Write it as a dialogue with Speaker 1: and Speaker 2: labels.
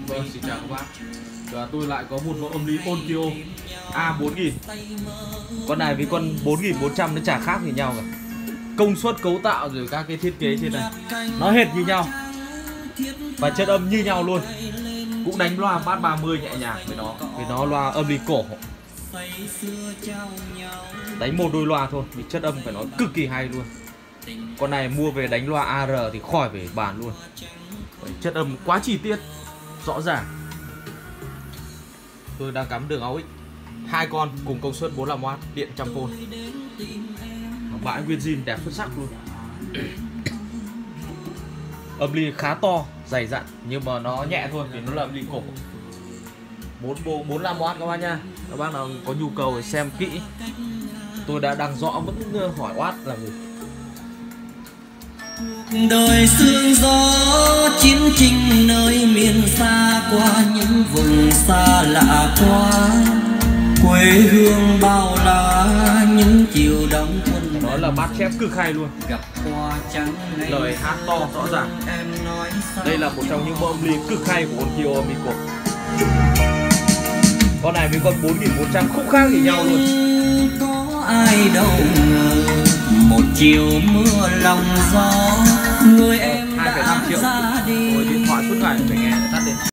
Speaker 1: Vâng, xin chào các bác. Và tôi lại có một mẫu âm ly Onkyo A4000. Con này với con 4400 nó chả khác gì nhau cả. Công suất cấu tạo rồi các cái thiết kế trên này nó hệt như nhau. Và chất âm như nhau luôn. Cũng đánh loa bass 30 nhẹ nhàng với nó. Vì nó loa âm ly cổ. Đánh một đôi loa thôi, vì chất âm phải nói cực kỳ hay luôn. Con này mua về đánh loa AR thì khỏi phải bàn luôn. Chất âm quá chi tiết, rõ ràng. Tôi đang cắm đường AUX 2 con cùng công suất 45W, điện 100V. Bãi nguyên zin đẹp xuất sắc luôn. Âm ly khá to, dày dặn nhưng mà nó nhẹ thôi vì nó là âm ly cổ. 45W các bác nha. Các bác nào có nhu cầu thì xem kỹ. Tôi đã đăng rõ vẫn hỏi oát là gì.
Speaker 2: Đời sương gió chiến tranh nơi miền xa, qua những vùng xa lạ quá, quê hương bao la những chiều đông quân.
Speaker 1: Đó là bát chép cực hay luôn,
Speaker 2: gặp hoa trắng
Speaker 1: lời hát to rõ ràng. Đây là một trong những mẫu âm ly cực hay của Onkyo Miko. Con này với con 4400 không khác gì nhau luôn.
Speaker 2: Có ai đâu ngờ một chiều mưa lòng gió, người em
Speaker 1: 2,5 triệu. Rồi điện thoại suốt ngày mình